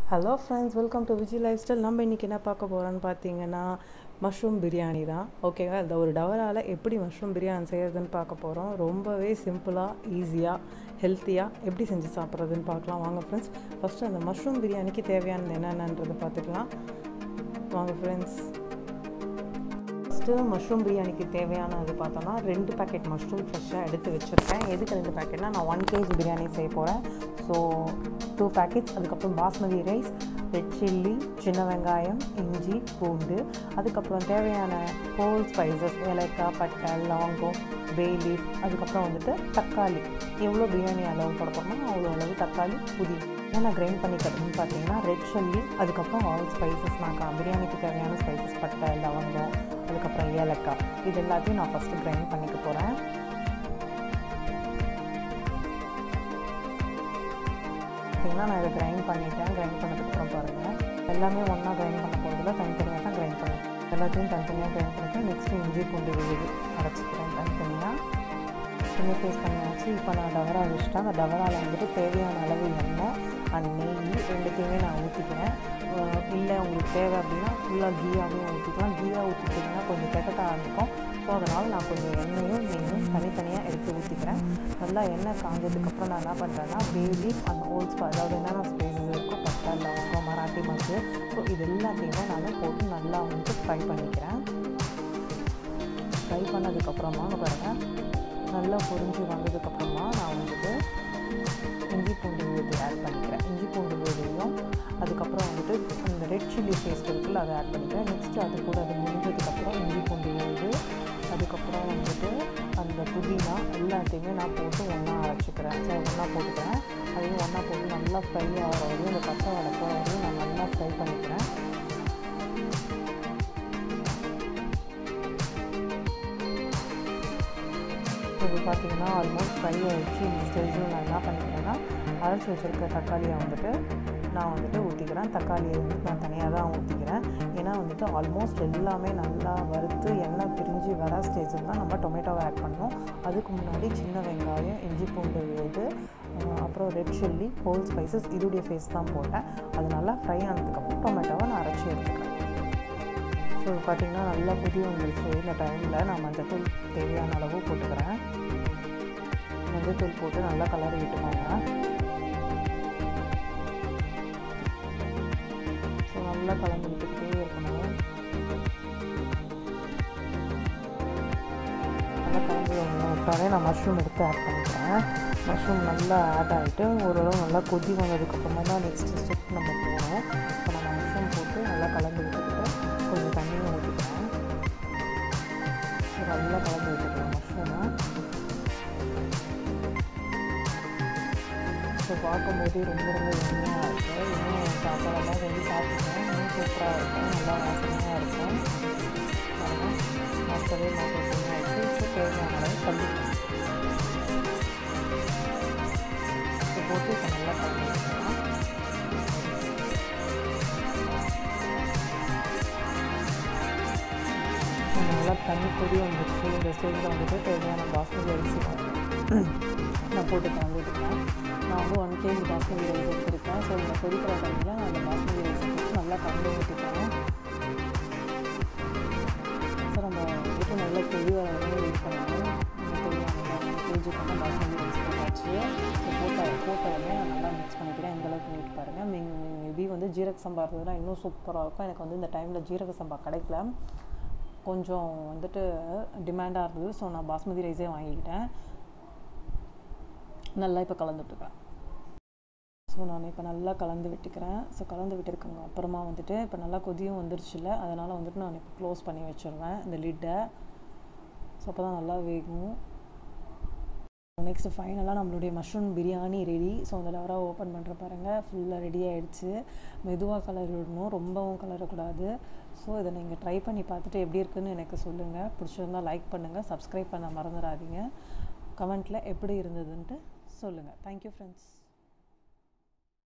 Hello friends, welcome to Viji lifestyle. நம்ம இன்றைக்கி என்ன பார்க்க போகிறோன்னு பார்த்தீங்கன்னா மஷ்ரூம் பிரியாணி தான். ஓகேவா? இந்த ஒரு டவரால் எப்படி மஷ்ரூம் பிரியாணி செய்கிறதுன்னு பார்க்க போகிறோம். ரொம்பவே சிம்பிளாக, ஈஸியாக, ஹெல்த்தியாக எப்படி செஞ்சு சாப்பிட்றதுன்னு பார்க்கலாம். வாங்க ஃப்ரெண்ட்ஸ், ஃபஸ்ட்டு அந்த மஷ்ரூம் பிரியாணிக்கு தேவையானது என்னென்னன்றதை பார்த்துக்கலாம். வாங்க ஃப்ரெண்ட்ஸ். ஃபஸ்ட்டு மஷ்ரூம் பிரியாணிக்கு தேவையானது பார்த்தோன்னா 2 பேக்கெட் மஷ்ரூம் ஃப்ரெஷ்ஷாக எடுத்து வச்சுருக்கேன். எதுக்கு 2 பேக்கெட்னா, நான் 1 kg பிரியாணி செய்ய போகிறேன். So 2 packets. அதுக்கப்புறம் பாஸ்மதி ரைஸ், ரெட் சில்லி, சின்ன வெங்காயம், இஞ்சி, பூண்டு, அதுக்கப்புறம் தேவையான ஹோல் ஸ்பைசஸ், ஏலக்காய், பட்டை, லவங்கம், பே லீஃப், அதுக்கப்புறம் வந்துட்டு தக்காளி. எவ்வளோ பிரியாணி அளவு போட போகிறோமோ அவ்வளோ அளவு தக்காளி, புதினா. நான் கிரைண்ட் பண்ணிக்கிறதுன்னு பார்த்தீங்கன்னா ரெட் சில்லி, அதுக்கப்புறம் ஆல் ஸ்பைசஸ். நான் பிரியாணிக்கு தேவையான ஸ்பைசஸ், பட்டை, லவங்கம், அதுக்கப்புறம் ஏலக்காய், இது எல்லாத்தையும் நான் ஃபஸ்ட்டு கிரைண்ட் பண்ணிக்க போகிறேன். பார்த்தீங்கன்னா நான் இதை கிரைண்ட் பண்ணிட்டேன். கிரைண்ட் பண்ணதுக்கப்புறம் பாருங்கள், எல்லாமே ஒன்றா கிரைண்ட் பண்ண போகிறதுல தனித்தனியாக தான் கிரைண்ட் பண்ணுவேன். எல்லாத்தையும் தனித்தனியாக கிரைண்ட் பண்ணிவிட்டு நெக்ஸ்ட்டு இஞ்சி பூண்டு விழுது அரைச்சிக்கிறேன் தனித்தனியாக. சின்ன ஃபேஸ் பண்ணியாச்சு. இப்போ நான் டவரா வச்சுட்டேன். அந்த டவராவில் வந்துட்டு தேவையான அளவு எண்ணெய் அண்ட் நெய் ரெண்டுத்தையுமே நான் ஊற்றிக்கிறேன். இல்லை உங்களுக்கு தேவை அப்படின்னா ஃபுல்லாக கீயாகவும் ஊற்றிக்கலாம். கீயாக ஊற்றிட்டிங்கன்னா கொஞ்சம் கெட்ட ஆரம்பிக்கும். ஸோ அதனால் நான் கொஞ்சம் எண்ணெயும் நெய்யும் தனித்தனியாக எடுத்து ஊற்றிக்கிறேன். நல்லா எண்ணெய் காஞ்சதுக்கப்புறம் நான் என்ன பண்ணுறேன்னா பேபி அந்த ஹோல்ஸ், அதாவது என்னென்ன ஸ்பைசஸ் இருக்கோ, பட்டை, லவங்கம், மராட்டி மக்கு, ஸோ இது எல்லாத்தையுமே நான் போட்டு நல்லா வந்துட்டு ஃப்ரை பண்ணிக்கிறேன். ஃப்ரை பண்ணதுக்கப்புறமா பாருங்கள், நல்லா பொரிஞ்சு வந்ததுக்கப்புறமா நான் வந்துட்டு இஞ்சி பூண்டு விழுது ஆட் பண்ணிக்கிறேன். இஞ்சி பூண்டு விழுதையும் அதுக்கப்புறம் வந்துட்டு அந்த ரெட் சில்லி பேஸ்ட் இருக்குல்ல, அதை ஆட் பண்ணிக்கிறேன். நெக்ஸ்ட்டு அது கூட அது முடிஞ்சதுக்கப்புறம் இஞ்சி பூண்டு விழுது, அதுக்கப்புறம் வந்துட்டு அந்த புதினா எல்லாத்தையுமே நான் போட்டு ஒன்றா அரைச்சிக்கிறேன். ஒன்றா போட்டுக்கிறேன். அதையும் ஒன்றா போட்டு நல்லா ஃப்ரை ஆகிற வரையும், அந்த பச்சை வடை போகிற வரையும் நான் நல்லா ஃப்ரை பண்ணிக்கிறேன். இது பார்த்திங்கன்னா ஆல்மோஸ்ட் ஃப்ரை ஆகிடுச்சு. இந்த ஸ்டேஜில் நான் என்ன பண்ணிக்கிறேன்னா, அரைச்சி வச்சுருக்க தக்காளியை வந்துட்டு நான் வந்துட்டு ஊற்றிக்கிறேன். தக்காளியை வந்துட்டு நான் தனியாக தான் ஊற்றிக்கிறேன். ஏன்னா வந்துட்டு ஆல்மோஸ்ட் எல்லாமே நல்லா வறுத்து எண்ணெய் பிரிஞ்சு வர ஸ்டேஜில் தான் நம்ம டொமேட்டோவை ஆட் பண்ணோம். அதுக்கு முன்னாடி சின்ன வெங்காயம், இஞ்சி பூண்டு விழுது, அப்புறம் ரெட் சில்லி, ஹோல் ஸ்பைசஸ் இதோடைய ஃபேஸ் தான் போட்டேன். அது நல்லா ஃப்ரை ஆனதுக்கப்புறம் டொமேட்டோவை நான் அரைச்சி எடுத்துக்கிறேன். ஸோ பார்த்திங்கன்னா நல்லா கொதி வந்துருச்சு. இந்த டைமில் நான் மஞ்சத்தூள் தேவையான அளவு போட்டுக்கிறேன். மஞ்சத்தூள் போட்டு நல்லா கலரி விட்டுக்கோங்க. ஸோ நல்லா கலந்து விட்டுக்கிட்டே இருக்கணும். நல்லா கலந்து விட்டாலே நான் மஷ்ரூம் எடுத்து ஆட் பண்ணிக்கிறேன். மஷ்ரூம் நல்லா ஆட் ஆகிட்டு ஓரளவு நல்லா கொதி வந்ததுக்கப்புறமா தான் நெக்ஸ்ட் ஸ்டெப் நம்ம போகணும். இப்போ நம்ம மஷ்ரூம் போட்டு நல்லா கலந்து விட்டுக்கிட்டு கொஞ்சம் தண்ணியும் ஊற்றிக்கிறேன். நல்லா கலந்து விட்டுக்கலாம் மஷ்ரூமை. ஸோ பார்க்கும்போது ரொம்ப எண்ணெயாக இருக்குது. இன்னும் சாப்பாடெல்லாம் செஞ்சு சாப்பிட்றேன். இன்னும் சூப்பராக இருக்கும், நல்லா வாசனையாக இருக்கும். மற்றவே மாற்றமாக இருக்குது. ஸோ தேவையான அளவு கல்வி போட்டு இப்போ நல்லா கலந்து விட்டுக்கலாம். நல்லா தண்ணி கொதி வந்துடுச்சு. இந்த ஸ்டேஜில் வந்துட்டு தேவையான பாஸ்மதி அரிசி நான் போட்டு கலந்துட்டுருக்கேன். நான் வந்து 1 kg பாஸ்மதி ரைஸ் எடுத்துருக்கேன். ஸோ இந்த கொதிக்கிற டைமில் நான் அந்த பாஸ்மதி ரைஸை போட்டு நல்லா கலந்து ஊற்றிக்கிறேன். ஸோ நம்ம வந்துட்டு நல்லா கொதி வர வரையும் வெயிட் பண்ணணும். தேவையான 1 kg பாஸ்மதி ரைஸ் போட்டாச்சு. போட்ட உடனே நான் நல்லா மிக்ஸ் பண்ணிக்கிறேன். எந்தளவுக்கு வெயிட் பாருங்கள். மேபி வந்து ஜீரக சம்பா இருந்ததுன்னா இன்னும் சூப்பராக இருக்கும். எனக்கு வந்து இந்த டைமில் ஜீரக சம்பா கிடைக்கல, கொஞ்சம் வந்துட்டு டிமாண்டாக இருந்தது. ஸோ நான் பாஸ்மதி ரைஸே வாங்கிக்கிட்டேன். நல்லா இப்போ கலந்துட்டுருக்கேன். ஸோ நான் இப்போ நல்லா கலந்து விட்டுக்கிறேன். ஸோ கலந்து விட்டுருக்கேங்க. அப்புறமா வந்துட்டு இப்போ நல்லா கொதியும் வந்துருச்சுல, அதனால் வந்துட்டு நான் இப்போ க்ளோஸ் பண்ணி வச்சுருவேன் இந்த லிட்டை. ஸோ அப்போ தான் நல்லா வேகும். நெக்ஸ்ட்டு ஃபைனலாக நம்மளுடைய மஷ்ரூம் பிரியாணி ரெடி. ஸோ அந்த டவராக ஓப்பன் பண்ணுற பாருங்கள், ஃபுல்லாக ரெடி ஆகிடுச்சு. மெதுவாக கலர் விடணும், ரொம்பவும் கலரக்கூடாது. ஸோ இதை நீங்கள் ட்ரை பண்ணி பார்த்துட்டு எப்படி இருக்குதுன்னு எனக்கு சொல்லுங்கள். பிடிச்சிருந்தால் லைக் பண்ணுங்கள், சப்ஸ்கிரைப் பண்ண மறந்துடாதீங்க. கமெண்ட்டில் எப்படி இருந்ததுன்ட்டு சொல்லுங்கள். Thank you friends.